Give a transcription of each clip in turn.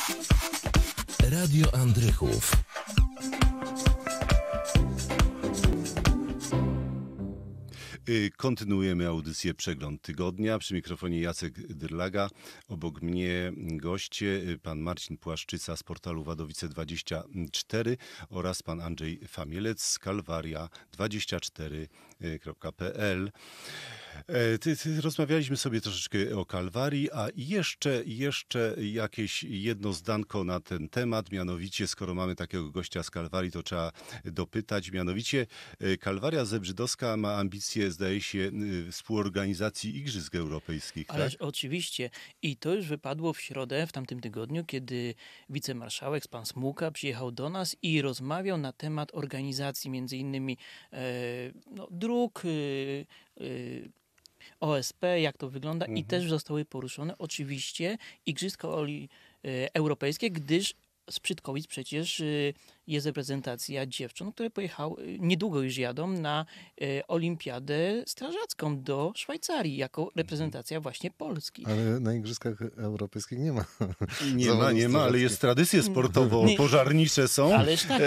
Radio Andrychów. Kontynuujemy audycję Przegląd Tygodnia. Przy mikrofonie Jacek Dyrlaga. Obok mnie goście pan Marcin Płaszczyca z portalu Wadowice24 oraz pan Andrzej Famielec z kalwaria24.pl. Rozmawialiśmy sobie troszeczkę o Kalwarii, a jeszcze jakieś jedno zdanko na ten temat, mianowicie skoro mamy takiego gościa z Kalwarii, to trzeba dopytać, mianowicie Kalwaria Zebrzydowska ma ambicje, zdaje się, współorganizacji Igrzysk Europejskich. Ależ tak? oczywiście. I to już wypadło w środę, w tamtym tygodniu, kiedy wicemarszałek pan Smułka przyjechał do nas i rozmawiał na temat organizacji między innymi dróg, OSP, jak to wygląda i też zostały poruszone oczywiście Igrzyska Europejskie, gdyż z Brzydkowic przecież jest reprezentacja dziewcząt, które pojechały, niedługo już jadą na olimpiadę strażacką do Szwajcarii, jako reprezentacja właśnie Polski. Ale na Igrzyskach Europejskich nie ma. Nie ma, ale jest tradycje sportowo-pożarnicze są. Ależ tak.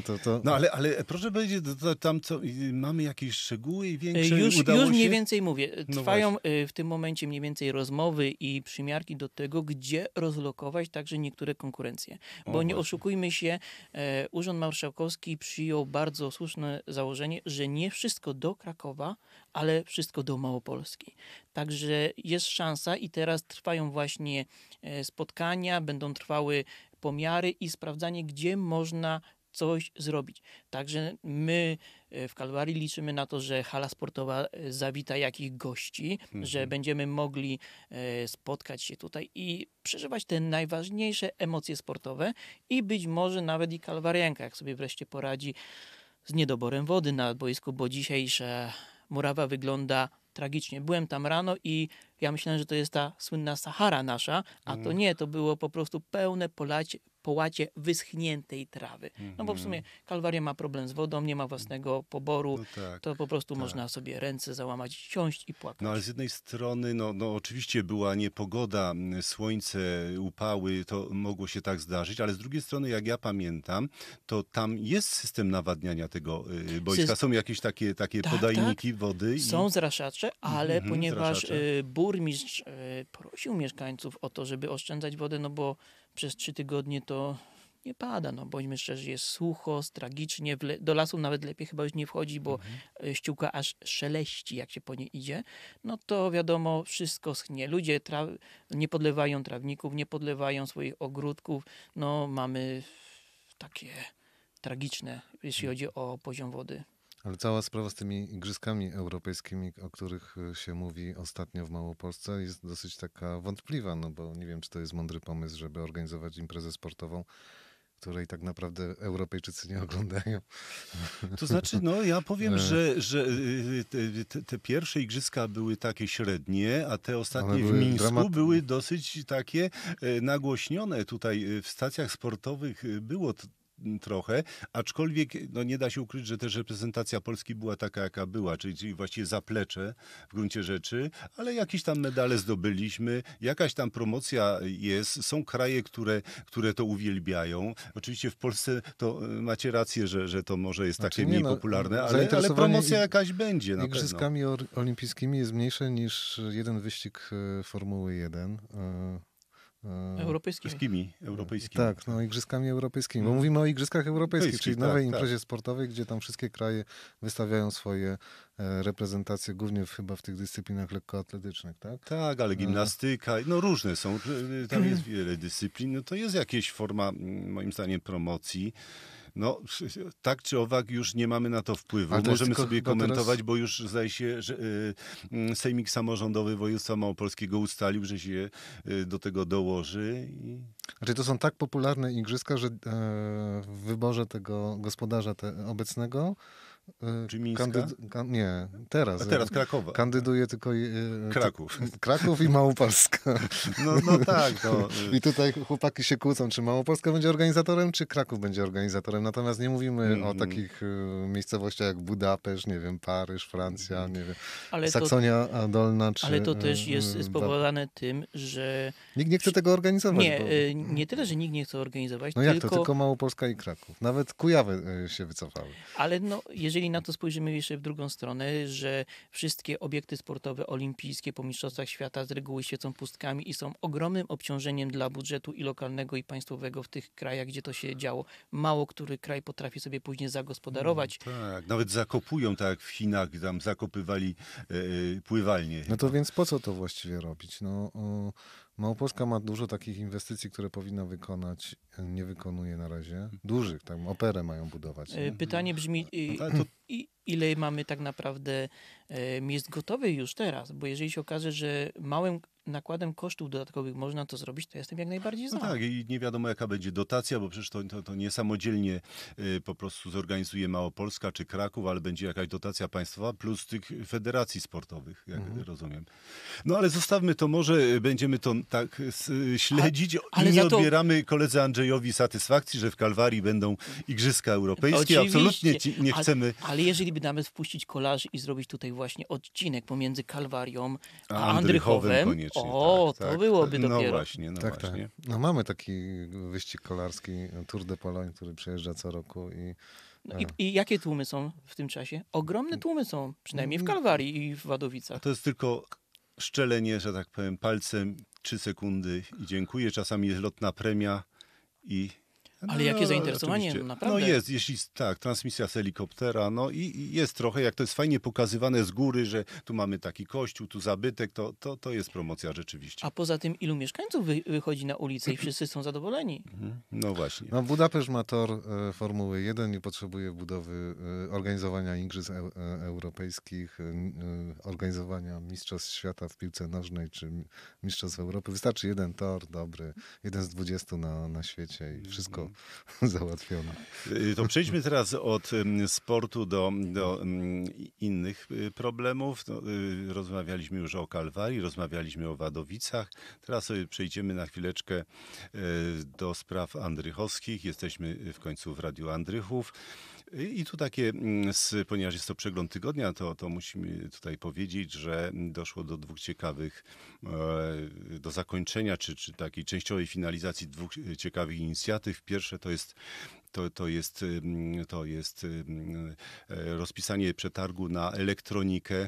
No ale proszę powiedzieć, tam co, mamy jakieś szczegóły większe? Już Udało mniej się? więcej mówię. No Trwają właśnie. w tym momencie mniej więcej rozmowy i przymiarki do tego, gdzie rozlokować także niektóre konkurencje. Bo nie właśnie. oszukujmy się, Urząd Marszałkowski przyjął bardzo słuszne założenie, że nie wszystko do Krakowa, ale wszystko do Małopolski. Także jest szansa i teraz trwają właśnie spotkania, będą trwały pomiary i sprawdzanie, gdzie można coś zrobić. Także my w Kalwarii liczymy na to, że hala sportowa zawita jakich gości, że będziemy mogli spotkać się tutaj i przeżywać te najważniejsze emocje sportowe i być może nawet i kalwarianka, jak sobie wreszcie poradzi z niedoborem wody na boisku, bo dzisiejsza murawa wygląda tragicznie. Byłem tam rano i ja myślałem, że to jest ta słynna Sahara nasza, a to nie, to było po prostu pełne połacie wyschniętej trawy. No bo w sumie Kalwaria ma problem z wodą, nie ma własnego poboru, No tak, to po prostu można sobie ręce załamać, siąść i płakać. No ale z jednej strony, no oczywiście była niepogoda, słońce, upały, to mogło się tak zdarzyć, ale z drugiej strony, jak ja pamiętam, to tam jest system nawadniania tego boiska. Są jakieś takie Tak, podajniki wody? Są zraszacze, ale ponieważ zraszacze. burmistrz prosił mieszkańców o to, żeby oszczędzać wodę, no bo przez 3 tygodnie to nie pada, no bądźmy szczerzy, jest sucho, tragicznie, do lasu nawet lepiej chyba już nie wchodzi, bo ściółka aż szeleści, jak się po nie idzie, no to wiadomo, wszystko schnie. Ludzie nie podlewają trawników, nie podlewają swoich ogródków, no mamy takie tragiczne, jeśli chodzi o poziom wody. Ale cała sprawa z tymi Igrzyskami Europejskimi, o których się mówi ostatnio w Małopolsce, jest dosyć taka wątpliwa, no bo nie wiem, czy to jest mądry pomysł, żeby organizować imprezę sportową, której tak naprawdę Europejczycy nie oglądają. To znaczy, no ja powiem, że te pierwsze igrzyska były takie średnie, a te ostatnie w Mińsku były dosyć takie nagłośnione. Tutaj w stacjach sportowych było trochę, aczkolwiek no nie da się ukryć, że też reprezentacja Polski była taka, jaka była, czyli właściwie zaplecze w gruncie rzeczy, ale jakieś tam medale zdobyliśmy, jakaś tam promocja jest, są kraje, które to uwielbiają. Oczywiście w Polsce to macie rację, że to może jest takie mniej popularne, ale promocja jakaś będzie na Igrzyskami olimpijskimi jest mniejsze niż jeden wyścig Formuły 1. Europejskimi. Tak, no Igrzyskami Europejskimi. Bo mówimy o Igrzyskach Europejskich, czyli nowej imprezie sportowej, gdzie tam wszystkie kraje wystawiają swoje reprezentacje, głównie chyba w tych dyscyplinach lekkoatletycznych, tak? Tak, ale gimnastyka, no różne są, tam jest wiele dyscyplin, no to jest jakaś forma, moim zdaniem, promocji. No, tak czy owak już nie mamy na to wpływu. Możemy sobie komentować, bo już zdaje się, że Sejmik Samorządowy Województwa Małopolskiego ustalił, że się do tego dołoży. Znaczy to są tak popularne igrzyska, że w wyborze tego gospodarza obecnego Czy Mińska? Nie, teraz. A teraz Krakowa. Kandyduje tylko Kraków. Kraków i Małopolska. No tak. No. I tutaj chłopaki się kłócą, czy Małopolska będzie organizatorem, czy Kraków będzie organizatorem. Natomiast nie mówimy o takich miejscowościach jak Budapeszt, nie wiem, Paryż, Francja, nie wiem, Saksonia Dolna. Ale to też jest spowodowane tym, że... Nikt nie chce tego organizować. Nie tyle, że nikt nie chce organizować, No jak to? Tylko Małopolska i Kraków. Nawet Kujawy się wycofały. Ale jeżeli na to spojrzymy jeszcze w drugą stronę, że wszystkie obiekty sportowe olimpijskie po mistrzostwach świata z reguły świecą pustkami i są ogromnym obciążeniem dla budżetu i lokalnego, i państwowego w tych krajach, gdzie to się działo. Mało który kraj potrafi sobie później zagospodarować. Tak, nawet zakopują, tak jak w Chinach, tam zakopywali pływalnie. No to więc po co to właściwie robić? Małopolska ma dużo takich inwestycji, które powinna wykonać, nie wykonuje na razie. Dużych, tam operę mają budować. Pytanie brzmi, ile mamy tak naprawdę miejsc gotowych już teraz? Bo jeżeli się okaże, że małym nakładem kosztów dodatkowych można to zrobić, to jestem jak najbardziej za. No tak, i nie wiadomo jaka będzie dotacja, bo przecież to nie samodzielnie po prostu zorganizuje Małopolska czy Kraków, ale będzie jakaś dotacja państwowa plus tych federacji sportowych, jak rozumiem. No ale zostawmy to, może będziemy to tak śledzić i nie odbieramy koledze Andrzejowi satysfakcji, że w Kalwarii będą Igrzyska Europejskie. Oczywiście. Absolutnie nie chcemy... Ale jeżeli by nawet wpuścić kolaż i zrobić tutaj właśnie odcinek pomiędzy Kalwarią a Andrychowem, koniecznie. To byłoby dopiero. No właśnie. No mamy taki wyścig kolarski, Tour de Pologne, który przejeżdża co roku. I jakie tłumy są w tym czasie? Ogromne tłumy są, przynajmniej w Kalwarii i w Wadowicach. To jest tylko szczelenie, że tak powiem, palcem 3 sekundy i dziękuję. Czasami jest lotna premia i... Ale jakie zainteresowanie, oczywiście. naprawdę. No jest, jeśli tak, transmisja z helikoptera, no i jest trochę, jak to jest fajnie pokazywane z góry, że tu mamy taki kościół, tu zabytek, to jest promocja rzeczywiście. A poza tym ilu mieszkańców wychodzi na ulicę i wszyscy są zadowoleni? No właśnie. No Budapeszt ma tor Formuły 1 i potrzebuje budowy, organizowania Igrzysk Europejskich, organizowania Mistrzostw Świata w piłce nożnej czy Mistrzostw Europy. Wystarczy jeden tor dobry, jeden z 20 na świecie i wszystko załatwione. To przejdźmy teraz od sportu do innych problemów. No, rozmawialiśmy już o Kalwarii, rozmawialiśmy o Wadowicach. Teraz sobie przejdziemy na chwileczkę do spraw andrychowskich. Jesteśmy w końcu w Radiu Andrychów. I tu takie, ponieważ jest to przegląd tygodnia, to musimy tutaj powiedzieć, że doszło do dwóch ciekawych, do zakończenia, czy takiej częściowej finalizacji dwóch ciekawych inicjatyw. Pierwsze to jest rozpisanie przetargu na elektronikę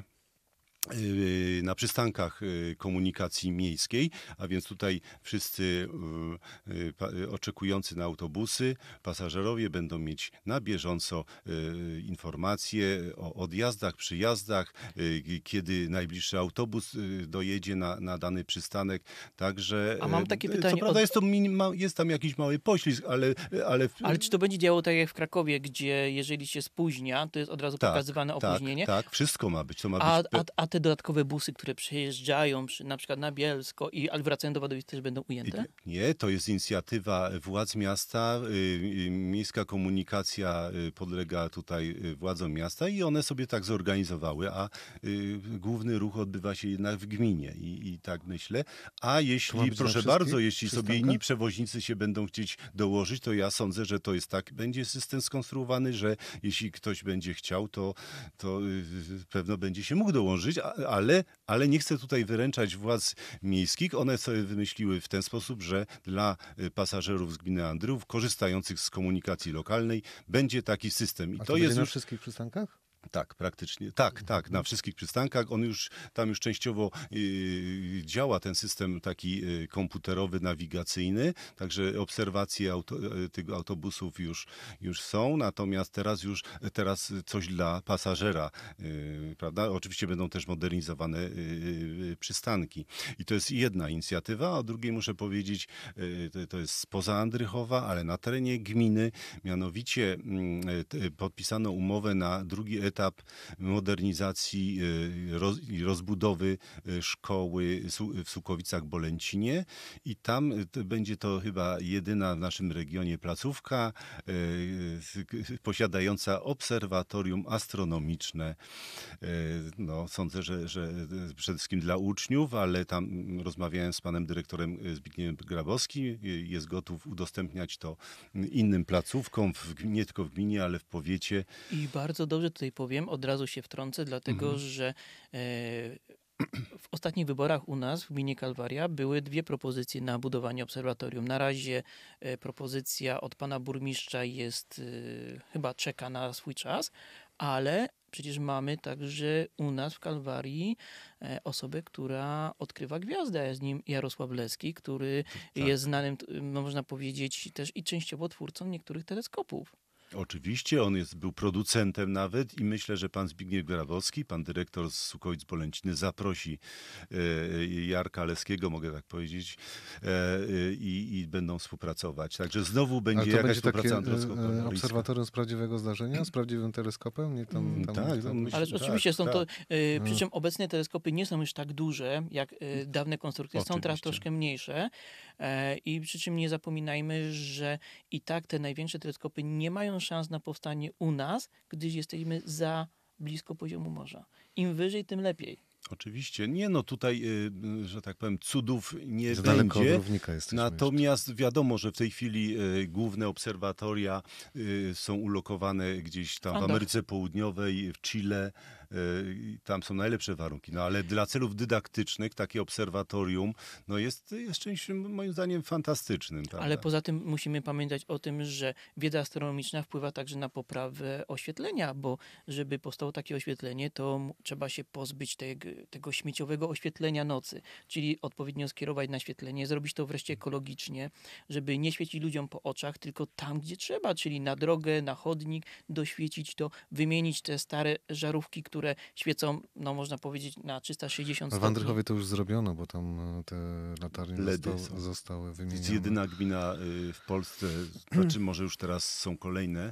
na przystankach komunikacji miejskiej, a więc tutaj wszyscy oczekujący na autobusy, pasażerowie będą mieć na bieżąco informacje o odjazdach, przyjazdach, kiedy najbliższy autobus dojedzie na dany przystanek. Także, a mam takie pytanie. Co prawda jest tam jakiś mały poślizg, ale czy to będzie działało tak jak w Krakowie, gdzie jeżeli się spóźnia, to jest od razu pokazywane opóźnienie? Tak, wszystko ma być. A te dodatkowe busy, które przejeżdżają na przykład na Bielsko, ale wracają do Wadowic, też będą ujęte? Nie, to jest inicjatywa władz miasta. Miejska komunikacja podlega tutaj władzom miasta i one sobie tak zorganizowały, a główny ruch odbywa się jednak w gminie i tak myślę. A jeśli, proszę bardzo, jeśli sobie inni przewoźnicy się będą chcieć dołożyć, to ja sądzę, że to jest tak, będzie system skonstruowany, że jeśli ktoś będzie chciał, to pewno będzie się mógł dołożyć, ale nie chcę tutaj wyręczać władz miejskich. One sobie wymyśliły w ten sposób, że dla pasażerów z gminy Andrychów korzystających z komunikacji lokalnej będzie taki system. I to jest na wszystkich przystankach? Tak, praktycznie. Tak, na wszystkich przystankach. Tam już częściowo działa ten system taki komputerowy, nawigacyjny, także obserwacje tych autobusów już są, natomiast teraz coś dla pasażera, prawda? Oczywiście będą też modernizowane przystanki. I to jest jedna inicjatywa, a o drugiej muszę powiedzieć, to jest spoza Andrychowa, ale na terenie gminy, mianowicie podpisano umowę na drugi etap etap modernizacji i rozbudowy szkoły w Sułkowicach-Bolęcinie i tam będzie to chyba jedyna w naszym regionie placówka posiadająca obserwatorium astronomiczne. No, sądzę, że przede wszystkim dla uczniów, ale tam rozmawiałem z panem dyrektorem Zbigniewem Grabowskim, jest gotów udostępniać to innym placówkom, nie tylko w gminie, ale w powiecie. I bardzo dobrze tutaj powiem, od razu się wtrącę, dlatego że w ostatnich wyborach u nas w gminie Kalwaria były 2 propozycje na budowanie obserwatorium. Na razie propozycja od pana burmistrza jest, chyba czeka na swój czas, ale przecież mamy także u nas w Kalwarii osobę, która odkrywa gwiazdę, jest nim Jarosław Leski, który jest znanym, no można powiedzieć, też i częściowo twórcą niektórych teleskopów. Oczywiście, był producentem nawet i myślę, że pan Zbigniew Grabowski, pan dyrektor z Sułkowic-Bolęciny zaprosi Jarka Leskiego, mogę tak powiedzieć, i będą współpracować. Także znowu będzie jakaś współpraca takie obserwatorium z prawdziwego zdarzenia, z prawdziwym teleskopem? Nie tam tak, ale oczywiście są to, przy czym obecne teleskopy nie są już tak duże, jak dawne konstrukcje, są teraz troszkę mniejsze i przy czym nie zapominajmy, że i tak te największe teleskopy nie mają szans na powstanie u nas, gdyż jesteśmy za blisko poziomu morza. Im wyżej, tym lepiej. Oczywiście. Nie, no tutaj, że tak powiem, cudów nie za daleko będzie. od równika jesteśmy Natomiast wiadomo, że w tej chwili główne obserwatoria są ulokowane gdzieś tam w Ameryce Południowej, w Chile. Tam są najlepsze warunki. No ale dla celów dydaktycznych takie obserwatorium jest czymś moim zdaniem fantastycznym. Prawda? Ale poza tym musimy pamiętać o tym, że wiedza astronomiczna wpływa także na poprawę oświetlenia, bo żeby powstało takie oświetlenie, to trzeba się pozbyć tego śmieciowego oświetlenia nocy, czyli odpowiednio skierować naświetlenie, zrobić to wreszcie ekologicznie, żeby nie świecić ludziom po oczach, tylko tam, gdzie trzeba, czyli na drogę, na chodnik, doświecić to, wymienić te stare żarówki, które świecą, no można powiedzieć, na 360 stopni. W Andrychowie to już zrobiono, bo tam te latarnie zostały wymienione. To jest jedyna gmina w Polsce, znaczy może już teraz są kolejne,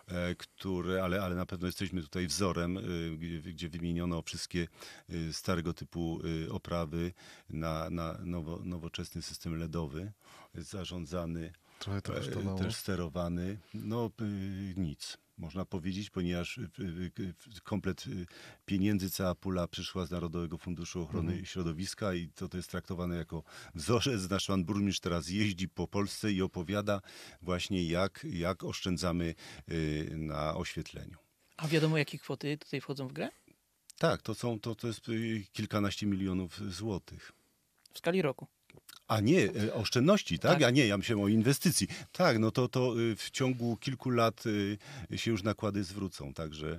ale na pewno jesteśmy tutaj wzorem, gdzie wymieniono wszystkie starego typu oprawy na nowoczesny system LEDowy, zarządzany, Trochę to kosztowało. też sterowany. No nic. Można powiedzieć, ponieważ komplet pieniędzy, cała pula przyszła z Narodowego Funduszu Ochrony Środowiska i to jest traktowane jako wzorzec. Nasz pan burmistrz teraz jeździ po Polsce i opowiada właśnie jak oszczędzamy na oświetleniu. A wiadomo, jakie kwoty tutaj wchodzą w grę? Tak, to jest kilkanaście milionów złotych. W skali roku. A nie, oszczędności, tak? Tak. A nie, ja myślałem o inwestycji. Tak, no to w ciągu kilku lat się już nakłady zwrócą,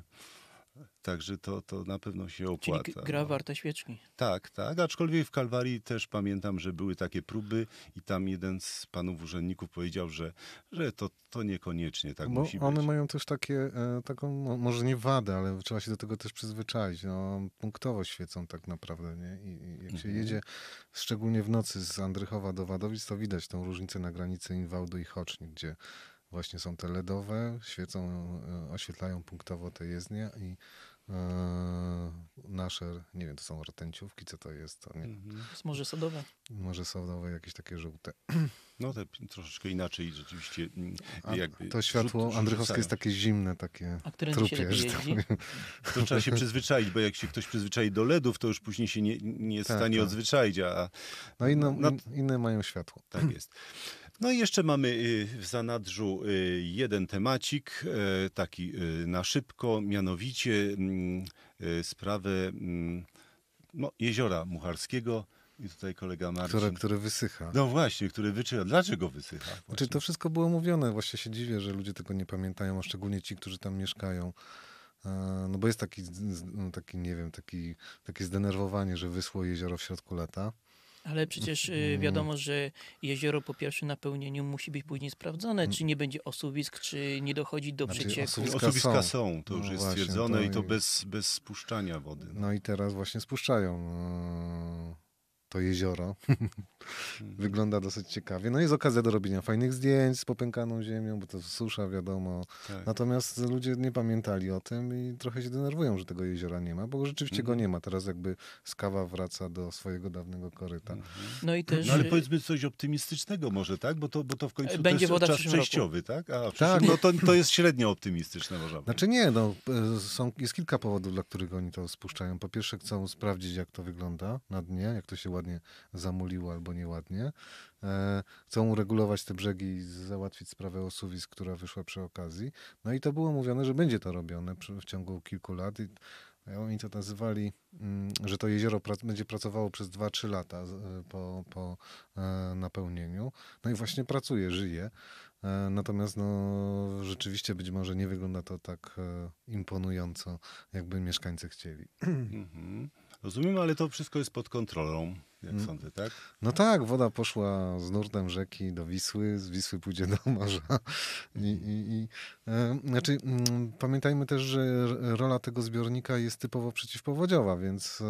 także to na pewno się opłaca. Czyli gra warta świeczki. Tak, aczkolwiek w Kalwarii też pamiętam, że były takie próby i tam jeden z panów urzędników powiedział, że to niekoniecznie tak musi być. One mają też taką, może nie wadę, ale trzeba się do tego też przyzwyczaić. No, punktowo świecą tak naprawdę, nie? I jak się jedzie, szczególnie w nocy z Andrychowa do Wadowic, to widać tą różnicę na granicy Inwałdu i Choczni, gdzie właśnie są te LEDowe, świecą, oświetlają punktowo te jezdnie i nasze, nie wiem, to są rtęciówki, co to jest? To nie. To jest Morze Sodowe. Morze Sodowe, jakieś takie żółte. No te troszeczkę inaczej rzeczywiście. To światło andrychowskie jest takie zimne, takie trupie, że tak powiem. To trzeba się przyzwyczaić, bo jak się ktoś przyzwyczai do LEDów, to już później się nie jest w stanie odzwyczaić. Inne mają światło. Tak jest. No i jeszcze mamy w zanadrzu jeden temacik, taki na szybko, mianowicie sprawę Jeziora Mucharskiego. I tutaj kolega Marcin. Które wysycha. No właśnie, który wyczyha. Dlaczego wysycha? Znaczy, to wszystko było mówione. Właśnie się dziwię, że ludzie tego nie pamiętają, a szczególnie ci, którzy tam mieszkają. No bo jest taki nie wiem, takie zdenerwowanie, że wyschło jezioro w środku lata. Ale przecież wiadomo, że jezioro po pierwszym napełnieniu musi być później sprawdzone, czy nie będzie osuwisk, czy nie dochodzi do przecieku. Osuwiska są, to już jest stwierdzone i to bez spuszczania wody. No i teraz właśnie spuszczają to jezioro. Wygląda dosyć ciekawie. No jest okazja do robienia fajnych zdjęć z popękaną ziemią, bo to susza, wiadomo. Tak. Natomiast ludzie nie pamiętali o tym i trochę się denerwują, że tego jeziora nie ma, bo rzeczywiście go nie ma. Teraz jakby Skawa wraca do swojego dawnego koryta. No i też... No ale powiedzmy coś optymistycznego może, tak? Bo to w końcu będzie to jest woda w czas przyszłym przejściowy, tak? A Tak. no to jest średnio optymistyczne, można powiedzieć. Znaczy nie, no, jest kilka powodów, dla których oni to spuszczają. Po pierwsze chcą sprawdzić, jak to wygląda na dnie, jak to się ładnie zamuliło albo nieładnie. Chcą uregulować te brzegi i załatwić sprawę osuwisk, która wyszła przy okazji. No i to było mówione, że będzie to robione w ciągu kilku lat. I oni to nazywali, że to jezioro będzie pracowało przez 2-3 lata po napełnieniu. No i właśnie pracuje, żyje. Natomiast no, rzeczywiście być może nie wygląda to tak imponująco, jakby mieszkańcy chcieli. Rozumiem, ale to wszystko jest pod kontrolą, jak sądzę, tak? No tak, woda poszła z nurtem rzeki do Wisły, z Wisły pójdzie do morza. Znaczy, pamiętajmy też, że rola tego zbiornika jest typowo przeciwpowodziowa, więc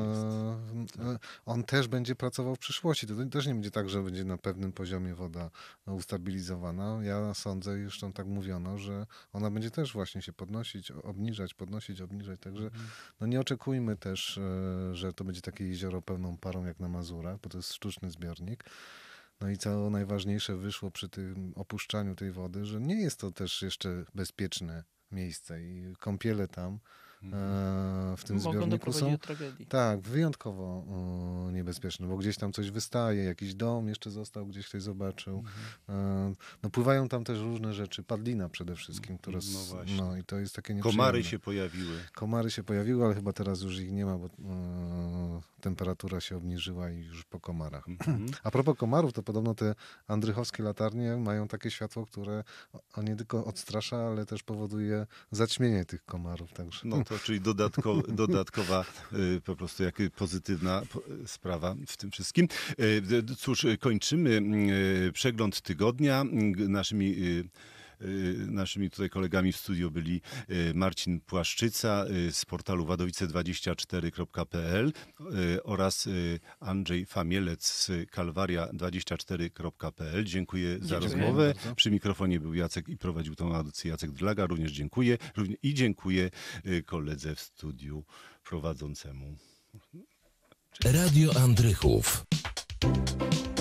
on też będzie pracował w przyszłości. To też nie będzie tak, że będzie na pewnym poziomie woda ustabilizowana. Ja sądzę, już tam tak mówiono, że ona będzie też właśnie się podnosić, obniżać, podnosić, obniżać. Także no nie oczekujmy też, że to będzie takie jezioro pełną parą jak na Mazurach, bo to jest sztuczny zbiornik. No i co najważniejsze wyszło przy tym opuszczaniu tej wody, że nie jest to też jeszcze bezpieczne miejsce i kąpiele tam w tym mogą zbiorniku są do tragedii. tak, wyjątkowo niebezpieczne, bo gdzieś tam coś wystaje, jakiś dom jeszcze został, gdzieś ktoś zobaczył. No pływają tam też różne rzeczy, padlina przede wszystkim, która no i to jest takie nieprzyjemne. Komary się pojawiły. Ale chyba teraz już ich nie ma, bo temperatura się obniżyła i już po komarach. A propos komarów, to podobno te andrychowskie latarnie mają takie światło, które nie tylko odstrasza, ale też powoduje zaćmienie tych komarów. Także. No to czyli dodatkowa po prostu jak pozytywna sprawa w tym wszystkim. Cóż, kończymy przegląd tygodnia. Naszymi tutaj kolegami w studiu byli Marcin Płaszczyca z portalu wadowice24.pl oraz Andrzej Famielec z kalwaria24.pl. Dziękuję za rozmowę. Bardzo. Przy mikrofonie był Jacek i prowadził tą audycję Jacek Dlaga. Również dziękuję. I dziękuję koledze w studiu prowadzącemu. Radio Andrychów.